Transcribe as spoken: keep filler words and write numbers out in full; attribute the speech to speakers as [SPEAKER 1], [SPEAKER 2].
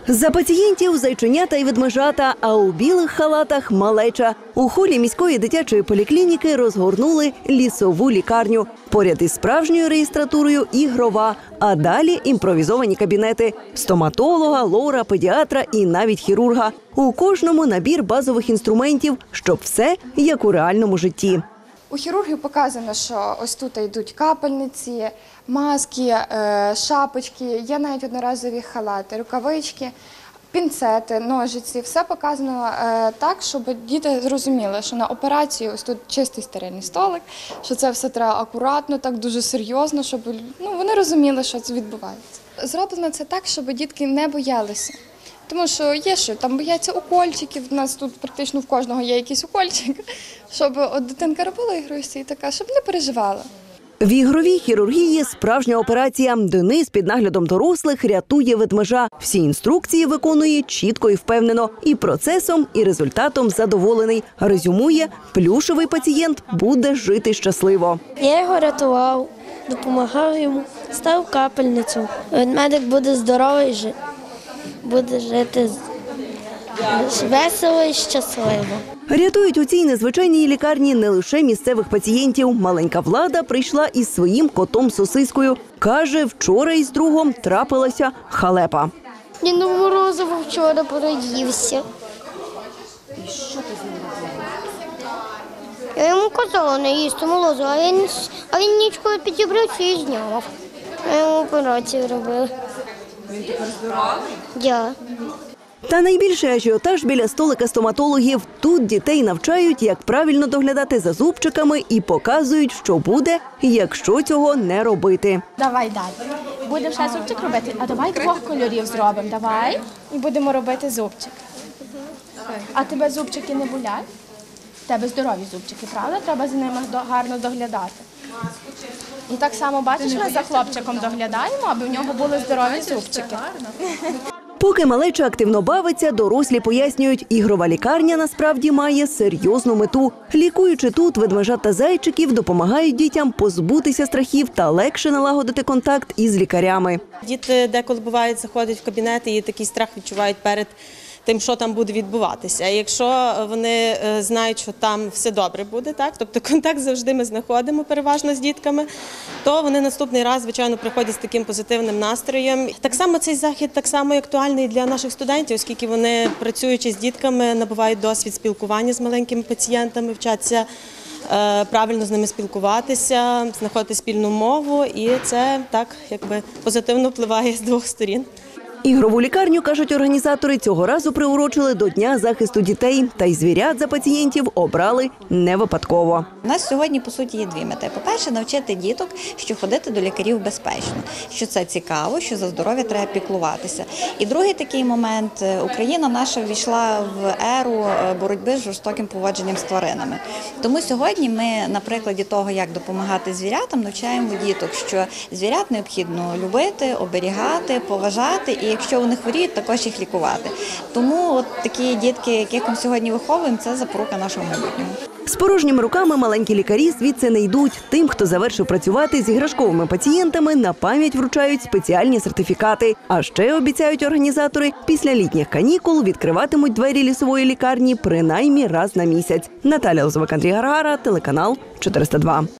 [SPEAKER 1] За пацієнтів зайченята і ведмежата, а у білих халатах – малеча. У холі міської дитячої поліклініки розгорнули лісову лікарню. Поряд із справжньою реєстратурою – ігрова, а далі – імпровізовані кабінети – стоматолога, лора, педіатра і навіть хірурга. У кожному набір базових інструментів, щоб все як у реальному житті.
[SPEAKER 2] У хірургів показано, що ось тут йдуть капельниці, маски, шапочки, є навіть одноразові халати, рукавички, пінцети, ножиці. Все показано так, щоб діти зрозуміли, що на операцію ось тут чистий стерильний столик, що це все треба акуратно, так дуже серйозно, щоб ну, вони розуміли, що це відбувається. Зроблено це так, щоб дітки не боялися. Тому що є, що там бояться укольчиків, у нас тут практично в кожного є якийсь укольчик, щоб от дитинка робила ігрушці і така, щоб не переживала.
[SPEAKER 1] В ігровій хірургії справжня операція. Денис під наглядом дорослих рятує ведмежа. Всі інструкції виконує чітко і впевнено. І процесом, і результатом задоволений. Резюмує, плюшевий пацієнт буде жити щасливо.
[SPEAKER 3] Я його рятував, допомагав йому, став капельницю. Медик буде здоровий, буде жити весело і щасливо.
[SPEAKER 1] Рятують у цій незвичайній лікарні не лише місцевих пацієнтів. Маленька Влада прийшла із своїм котом-сосискою. Каже, вчора із другом трапилася халепа.
[SPEAKER 3] Він у морозиво вчора переївся.
[SPEAKER 4] І що ти з ним робила?
[SPEAKER 3] Я йому казала не їсти морозиво, а він, а він нічкою підібрався і зняв. Я йому операцію робила.
[SPEAKER 4] Він тепер здоровий?
[SPEAKER 3] Я.
[SPEAKER 1] Та найбільший ажіотаж біля столика стоматологів. Тут дітей навчають, як правильно доглядати за зубчиками і показують, що буде, якщо цього не робити.
[SPEAKER 5] Давай далі. Будемо ще зубчик робити, а давай двох кольорів зробимо. Давай. І будемо робити зубчик. А тебе зубчики не болять? Тебе здорові зубчики, правда? Треба за ними гарно доглядати. І так само, бачиш, ми за хлопчиком доглядаємо, аби в нього були здорові зубчики.
[SPEAKER 1] Поки малеча активно бавиться, дорослі пояснюють, ігрова лікарня насправді має серйозну мету. Лікуючи тут, ведмежат та зайчиків допомагають дітям позбутися страхів та легше налагодити контакт із лікарями.
[SPEAKER 6] Діти деколи бувають, заходять в кабінети і такий страх відчувають перед тим, що там буде відбуватися. А якщо вони знають, що там все добре буде, так, тобто контакт завжди ми знаходимо переважно з дітками, то вони наступний раз, звичайно, приходять з таким позитивним настроєм. Так само цей захід так само актуальний для наших студентів, оскільки вони, працюючи з дітками, набувають досвід спілкування з маленькими пацієнтами, вчаться правильно з ними спілкуватися, знаходити спільну мову, і це так якби позитивно впливає з двох сторін.
[SPEAKER 1] Ігрову лікарню, кажуть організатори, цього разу приурочили до Дня захисту дітей. Та й звірят за пацієнтів обрали не випадково.
[SPEAKER 7] У нас сьогодні, по суті, є дві мети. По-перше, навчити діток, що ходити до лікарів безпечно, що це цікаво, що за здоров'я треба піклуватися. І другий такий момент – Україна наша ввійшла в еру боротьби з жорстоким поводженням з тваринами. Тому сьогодні ми, на прикладі того, як допомагати звірятам, навчаємо діток, що звірят необхідно любити, оберігати, поважати і якщо вони хворіють, також їх лікувати. Тому от такі дітки, яких ми сьогодні виховуємо, це запорука нашого майбутнього.
[SPEAKER 1] З порожніми руками маленькі лікарі звідси не йдуть. Тим, хто завершив працювати з іграшковими пацієнтами, на пам'ять вручають спеціальні сертифікати. А ще, обіцяють організатори, після літніх канікул відкриватимуть двері лісової лікарні принаймні раз на місяць. Наталя Лозовик, Андрій Гаргара, телеканал чотириста два.